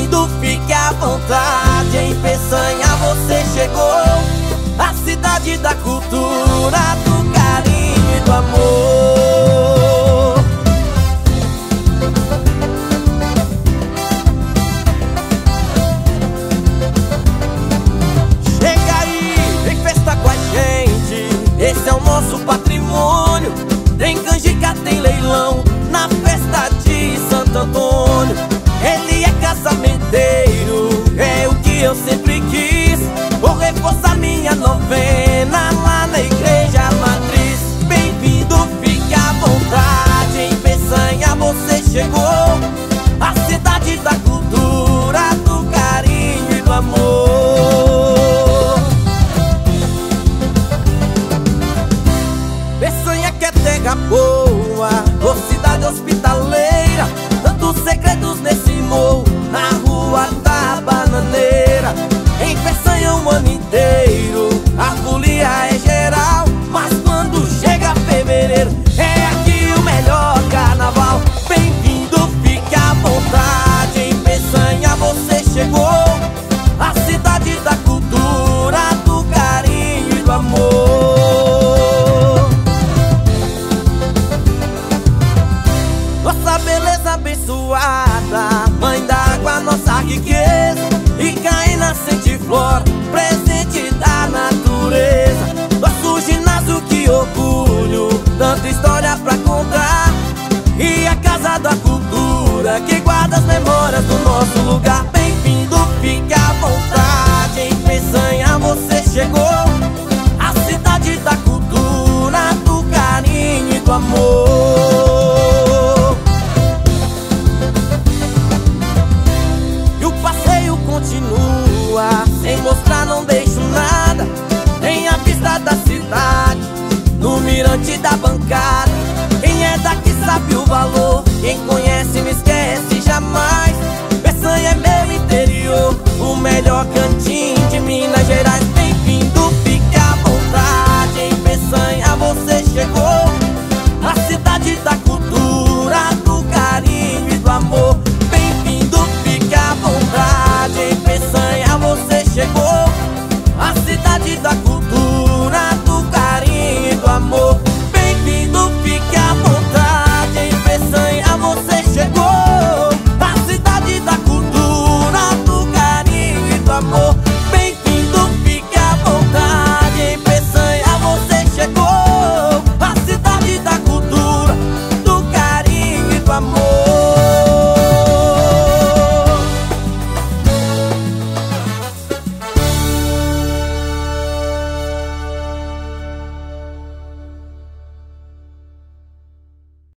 Bem-vindo, fique à vontade. Em Peçanha você chegou, a cidade da cultura, do carinho e do amor. Chega aí, vem festa com a gente, esse é o nosso patrimônio. Tem canjica, tem leilão na festa de Santo Antônio. Ele é casamenteiro, é o que eu sempre quis. Vou reforçar minha novena lá na igreja matriz. Bem-vindo, fique à vontade. Em Peçanha você chegou, a cidade da cultura, do carinho e do amor. Peçanha que é terra boa, ô cidade hospitaleira. Tantos segredos nesse morro, na rua da Bananeira. Em Peçanha o ano inteiro, a folia é geral. Mas quando chega fevereiro, é aqui o melhor carnaval. Bem-vindo, fique à vontade. Em Peçanha você chegou, a cidade da cultura, do carinho e do amor. Nossa beleza abençoada, mãe d'água, nossa riqueza. Rica em nascente flora, presente da natureza. Nosso ginásio, que orgulho, tanta história pra contar. E a casa da cultura, que guarda as memórias do nosso lugar.